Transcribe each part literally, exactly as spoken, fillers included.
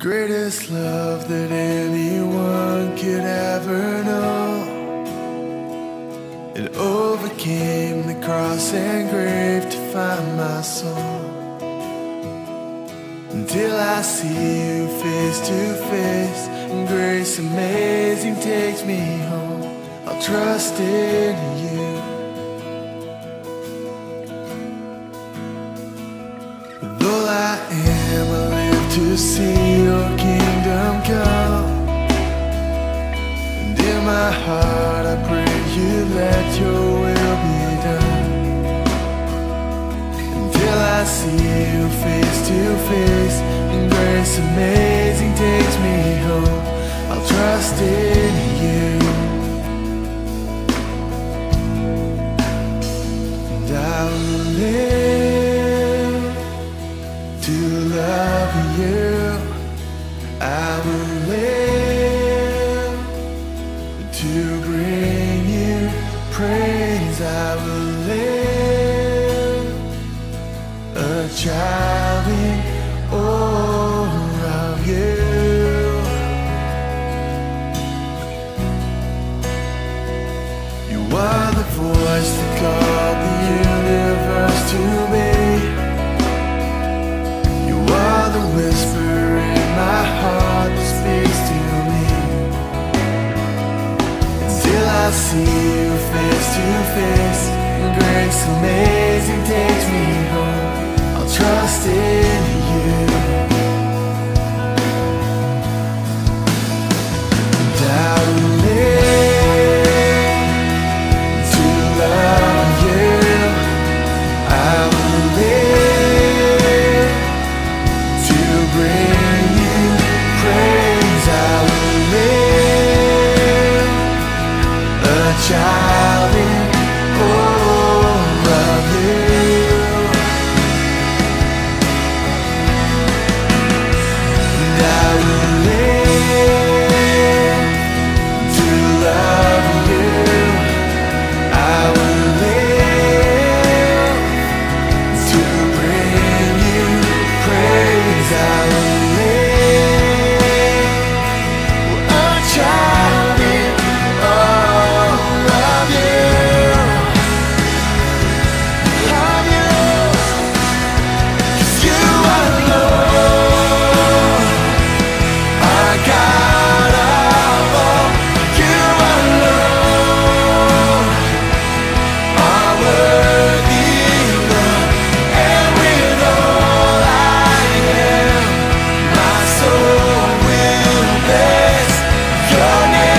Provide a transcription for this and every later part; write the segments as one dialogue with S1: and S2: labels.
S1: greatest love that anyone could ever know. It overcame the cross and grave to find my soul. Until I see you face to face, and grace amazing takes me home, I'll trust in you. Though I am, I live to see your kingdom come. And in my heart I pray you let your will be done. Until I see you face to face, and grace amazing takes me home, I'll trust in you. And I will live to love you. I will live to bring you praise. I will live a child in awe of you. You are the voice that called the universe to me. You are the whisper in my heart that speaks to me. Until I see you face to face, and grace amazing takes me home, I'll trust in you. And I will live to love you. I will live to bring you praise. I will live a child in awe of you. And I will live to love you. I will live to bring you praise. I will live a child in awe of you. Of you. 'Cause you are Lord, our God of all. You are Lord, our worthy Lord. And with all I am, my soul will bless your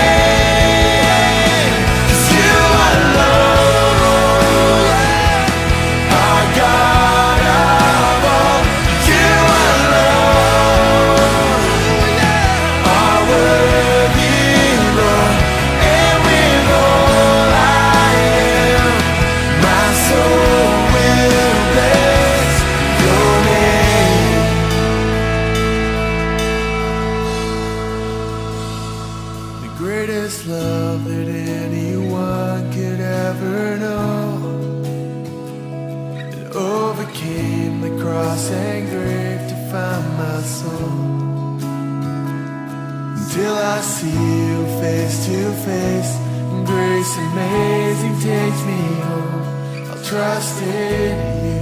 S1: name. 'Cause you are Lord, our God of all. You are Lord, our worthy Lord. And with all I am, my soul will bless your name. The greatest love that anyone could ever know. It overcame the cross and grave to find my soul. Until I see you face to face, and grace amazing takes me home, I'll trust in you.